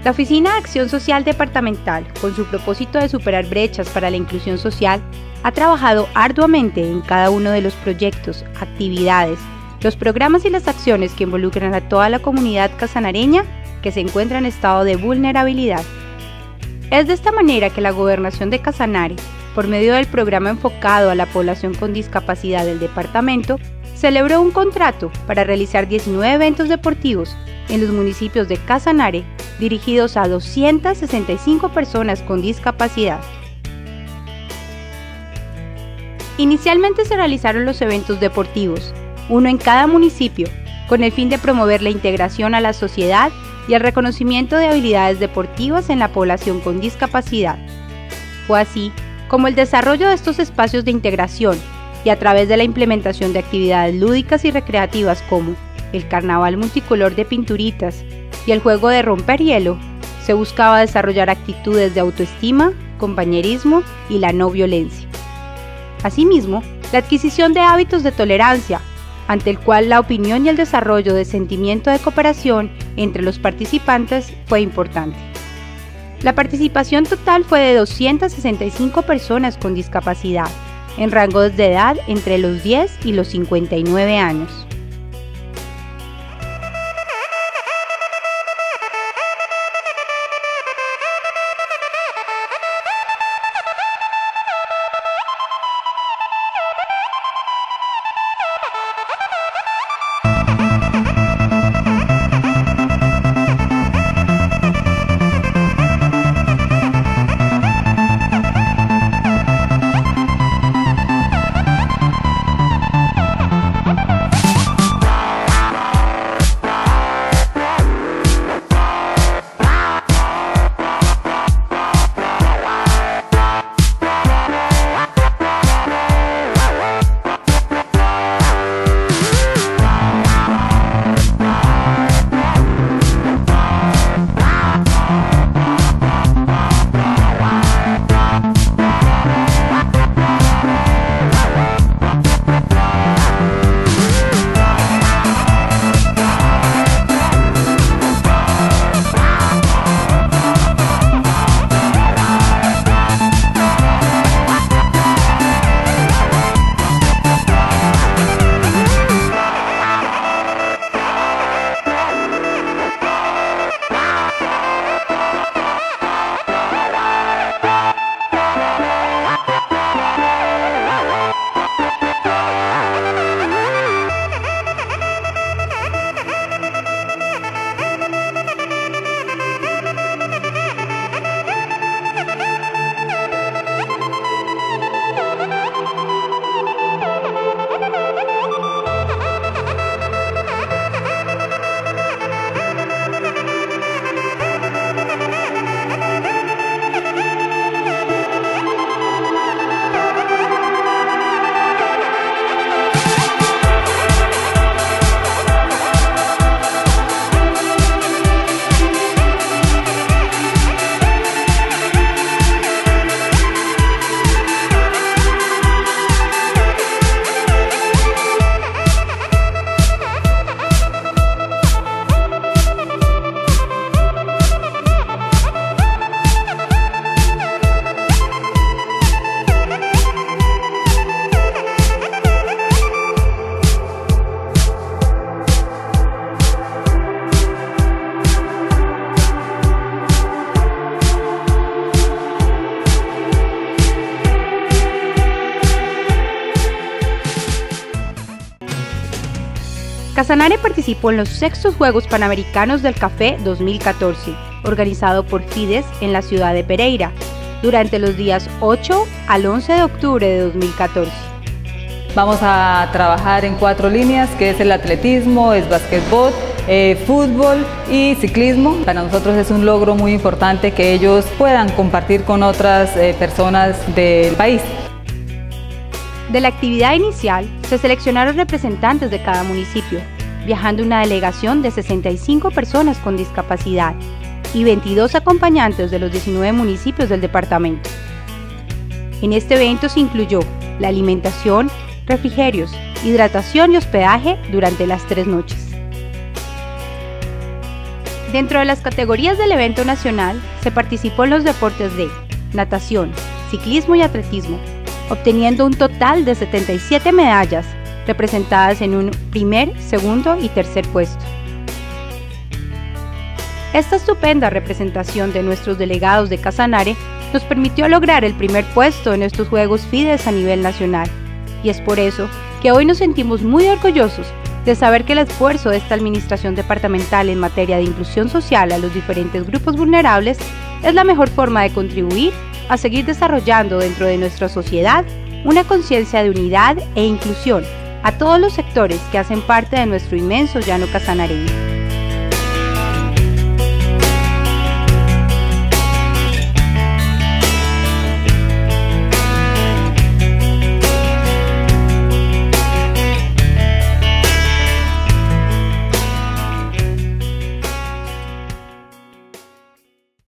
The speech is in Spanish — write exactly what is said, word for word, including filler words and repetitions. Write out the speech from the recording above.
La Oficina de Acción Social Departamental, con su propósito de superar brechas para la inclusión social, ha trabajado arduamente en cada uno de los proyectos, actividades, los programas y las acciones que involucran a toda la comunidad casanareña que se encuentra en estado de vulnerabilidad. Es de esta manera que la Gobernación de Casanare, por medio del programa enfocado a la población con discapacidad del departamento, celebró un contrato para realizar diecinueve eventos deportivos en los municipios de Casanare, dirigidos a doscientas sesenta y cinco personas con discapacidad. Inicialmente se realizaron los eventos deportivos, uno en cada municipio, con el fin de promover la integración a la sociedad y el reconocimiento de habilidades deportivas en la población con discapacidad. Fue así como el desarrollo de estos espacios de integración y a través de la implementación de actividades lúdicas y recreativas como el carnaval multicolor de pinturitas y el juego de romper hielo, se buscaba desarrollar actitudes de autoestima, compañerismo y la no violencia. Asimismo, la adquisición de hábitos de tolerancia, ante el cual la opinión y el desarrollo de sentimiento de cooperación entre los participantes fue importante. La participación total fue de doscientas sesenta y cinco personas con discapacidad, en rangos de edad entre los diez y los cincuenta y nueve años. Casanare participó en los sextos Juegos Panamericanos del Café dos mil catorce, organizado por Fides en la ciudad de Pereira, durante los días ocho al once de octubre de dos mil catorce. Vamos a trabajar en cuatro líneas, que es el atletismo, es básquetbol, eh, fútbol y ciclismo. Para nosotros es un logro muy importante que ellos puedan compartir con otras eh, personas del país. De la actividad inicial, se seleccionaron representantes de cada municipio, viajando una delegación de sesenta y cinco personas con discapacidad y veintidós acompañantes de los diecinueve municipios del departamento. En este evento se incluyó la alimentación, refrigerios, hidratación y hospedaje durante las tres noches. Dentro de las categorías del evento nacional, se participó en los deportes de natación, ciclismo y atletismo, obteniendo un total de setenta y siete medallas, representadas en un primer, segundo y tercer puesto. Esta estupenda representación de nuestros delegados de Casanare nos permitió lograr el primer puesto en estos Juegos FIDES a nivel nacional, y es por eso que hoy nos sentimos muy orgullosos de saber que el esfuerzo de esta administración departamental en materia de inclusión social a los diferentes grupos vulnerables es la mejor forma de contribuir a seguir desarrollando dentro de nuestra sociedad una conciencia de unidad e inclusión a todos los sectores que hacen parte de nuestro inmenso llano casanareño.